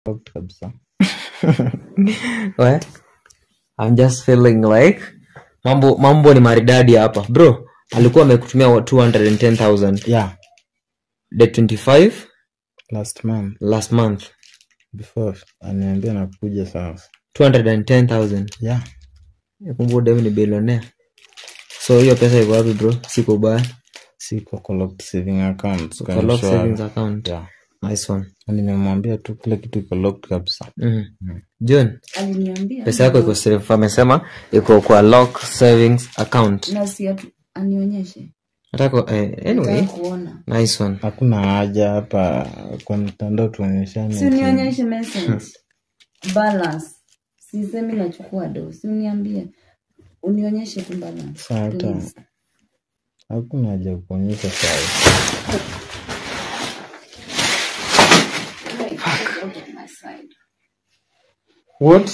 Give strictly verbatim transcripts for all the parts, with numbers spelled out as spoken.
kabisa. What? I'm just feeling like mambo mambo ni maridadi hapa. Bro, alikuwa amekutumia two hundred ten thousand. Yeah. The twenty-five Last month. Last month. Before aniambia nakuja sasa. two hundred ten thousand. Yeah. Kumbe David ni billionaire. So hiyo pesa iko wapi bro? Siko baya. Siko kwa locked saving account. Kwa locked savings account. Yeah. Nice one. Nimemwambia tu kila kitu iko locked kabisa. Mhm. Mm. John, aliniambia pesa yako iko safe, amesema iko kwa lock savings account. Na si atu anionyeshe. Nataka eh, anyway. Nice one. Hakuna haja hapa kwa mtandao tuonyeshane. Si unionyeshe message. Balance. Sisemi nachukua do. Si uniambie. Unionyeshe tu balance. Sasa hakuna haja kuonyesha sasa. What?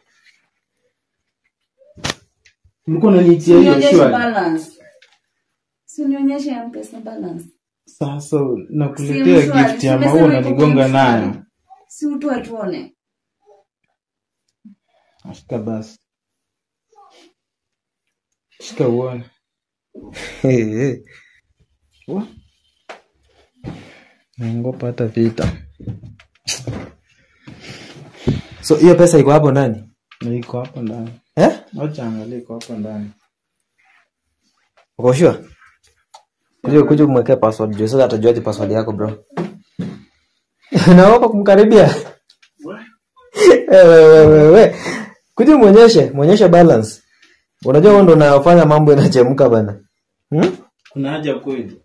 Mko nanitia hiyo shwari. Balance. Si unionyeshe M-Pesa balance. Sasa nakuletea gift ya maua unanigonga nayo. Si utu atuone. Ashika basi. Shika uone. Wa? Naogopa hata vita. So hiyo pesa iko hapo ndani? Iko hapo ndani. Eh? Acha angalia iko hapo ndani. Uko sure? Kuja kuja umwekee password. Juu sasa atajua password yako bro. Naomba kumkaribia. Wewe wewe wewe. Kuja muonyeshe, muonyeshe balance. Unajua wewe ndo unafanya mambo yanachemka bana. Hmm? Kuna haja kweli.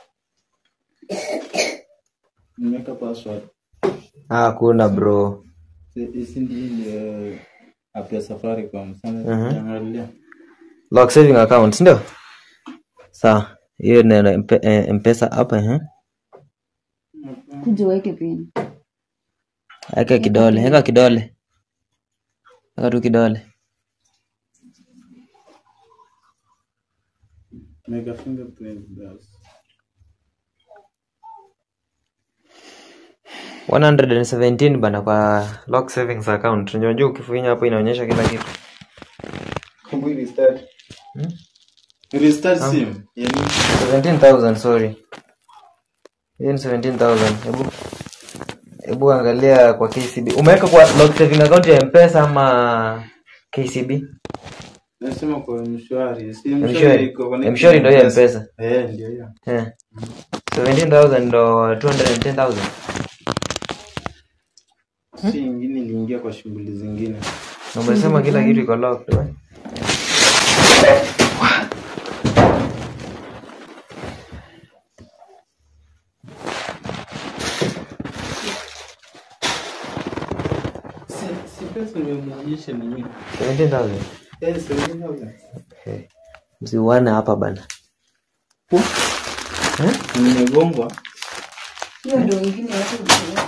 Nimeweka password. Ah, kuna bro. Isi ndiye app ya Safaricom sana angalia. Lock saving account ndio? Sawa. Hiyo ni M-Pesa hapa eh. Kuja weke pin. Weka kidole, weka kidole. Weka tu kidole. Mega fingerprint basi. one hundred seventeen bana kwa lock savings account. Unajua ukifunya hapo inaonyesha kila kitu. Kumbu restart. Hmm? Restart sim. Yani seventeen thousand sorry. Yen seventeen thousand. Hebu hebu angalia kwa K C B. Umeweka kwa lock saving account ya M-Pesa ama K C B? Nasema kwa mshwari. Si mshwari iko kwa mshwari ndio ya M-Pesa. Eh ndio hiyo. Eh. seventeen thousand ndo two hundred ten thousand. Si ingine iliingia kwa shughuli zingine. Umesema kila kitu iko locked wewe. Si pesa nimeonyesha nini? seventeen thousand. Eh seventeen thousand. Okay. Msiuane hapa bana. Eh? Nimegongwa. Hiyo ndio ingine watu